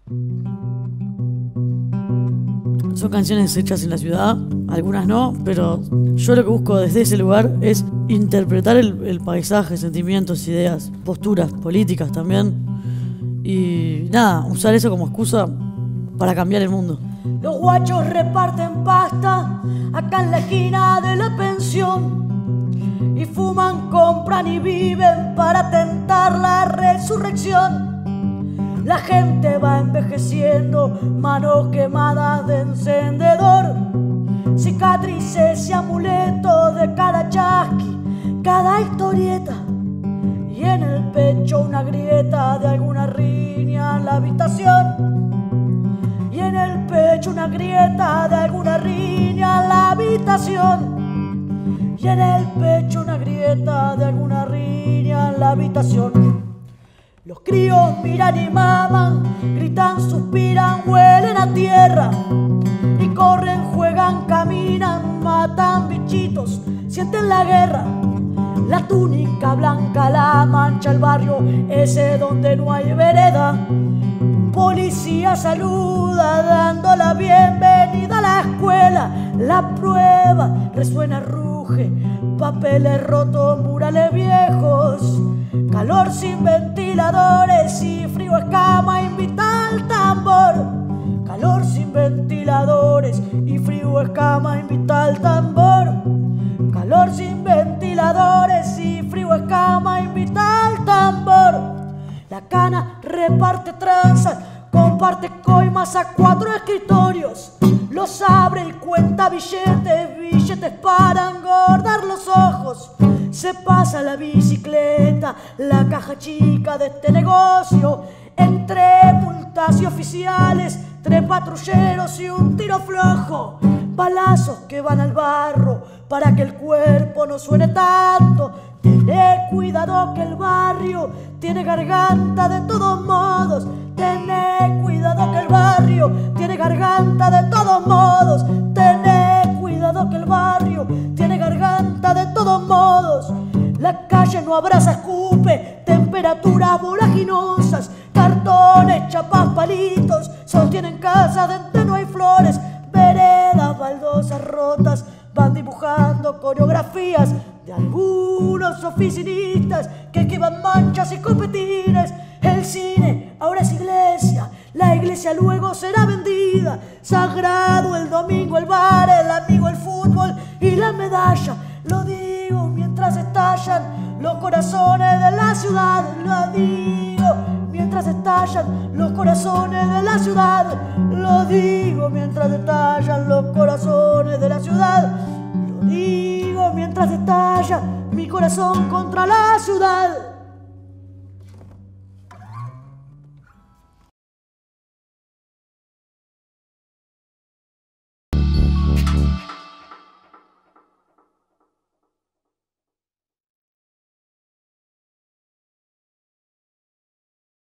Son canciones hechas en la ciudad, algunas no, pero yo lo que busco desde ese lugar es interpretar el paisaje, sentimientos, ideas, posturas políticas también. Y nada, usar eso como excusa para cambiar el mundo. Los guachos reparten pasta acá en la esquina de la pensión y fuman, compran y viven para tentar la resurrección. La gente va envejeciendo, manos quemadas de encendedor, cicatrices y amuletos de cada chasqui, cada historieta, y en el pecho una grieta de alguna riña en la habitación, y en el pecho una grieta de alguna riña en la habitación, y en el pecho una grieta de alguna riña en la habitación. Los críos miran y maman, gritan, suspiran, huelen a tierra y corren, juegan, caminan, matan bichitos, sienten la guerra. La túnica blanca la mancha el barrio ese donde no hay vereda. Un policía saluda dando la bienvenida a la escuela. La prueba resuena, ruge, papeles rotos, murales viejos. Calor sin ventiladores y frío escama invita al tambor. Calor sin ventiladores y frío escama invita al tambor. Calor sin ventiladores y frío escama invita al tambor. La cana reparte tranzas, comparte coimas a 4 escritorios. Los abre y cuenta billetes, billetes para engordar los ojos. Se pasa la bicicleta, la caja chica de este negocio, entre multas y oficiales, 3 patrulleros y un tiro flojo. Balazos que van al barro para que el cuerpo no suene tanto. Tené cuidado que el barrio tiene garganta de todos modos. Tené cuidado que el barrio tiene garganta de todos modos. Tené cuidado que el barrio tiene garganta de todos modos. La calle no abraza, escupe, temperaturas volaginosas, cartones, chapas, palitos, sostienen casas donde no hay flores, veredas, baldosas rotas, van dibujando coreografías de algunos oficinistas que esquivan manchas y copetines. El cine ahora es iglesia, la iglesia luego será vendida. Sagrado el domingo, el bar, el amigo, el fútbol y la medalla. Lo digo mientras estallan los corazones de la ciudad. Lo digo mientras estallan los corazones de la ciudad. Lo digo mientras estallan los corazones de la ciudad. Lo digo mientras estalla mi corazón contra la ciudad.